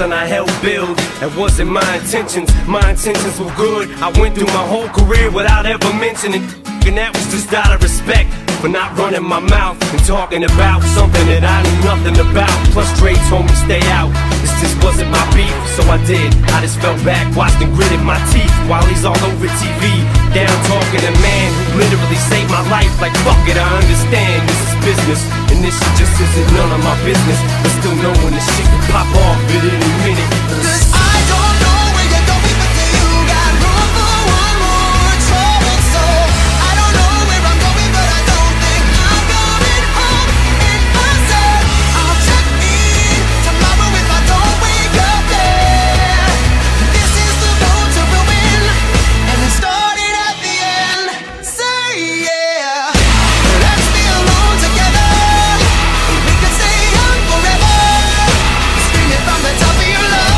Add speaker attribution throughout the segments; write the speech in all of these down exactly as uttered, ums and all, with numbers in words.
Speaker 1: something I helped build. That wasn't my intentions, my intentions were good. I went through my whole career without ever mentioning, and that was just out of respect for not running my mouth and talking about something that I knew nothing about. Plus Dre told me stay out, this just wasn't my beef, so I did. I just fell back, watched and gritted my teeth while he's all over T V, down talking a man who literally saved my life. Like fuck it, I understand this is business, and this shit just isn't none of my business, but still knowing this shit can pop off at any minute.
Speaker 2: I don't know where you're going, but do you got room for one more troubled soul? I don't know where I'm going, but I don't think I'm going home. And I said I'll check in tomorrow if I don't wake up there. This is the road to ruin, and it started at the end. Say yeah, let's be alone together. We can stay young forever. Scream it from the top of your lungs.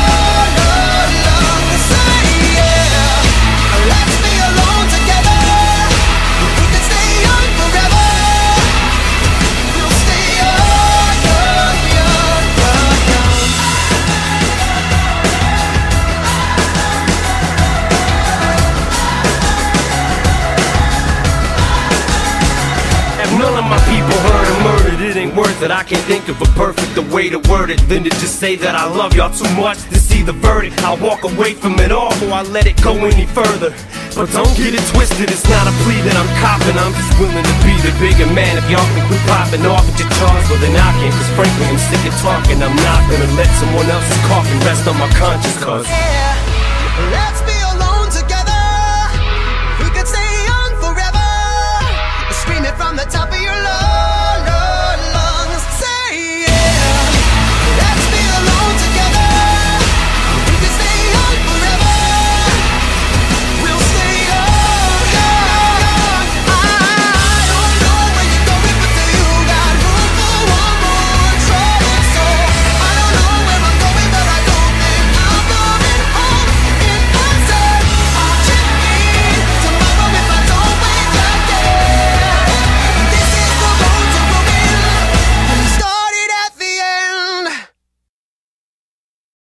Speaker 1: None of my people heard or murdered, it ain't worth it. I can't think of a perfect way to word it than to just say that I love y'all too much to see the verdict. I'll walk away from it all before I let it go any further. But don't get it twisted, it's not a plea that I'm copping. I'm just willing to be the bigger man. If y'all can quit popping off at your charge, well then I can. Cause frankly I'm sick of talking. I'm not gonna let someone else's coffin rest on my conscience. Cause
Speaker 2: yeah, let's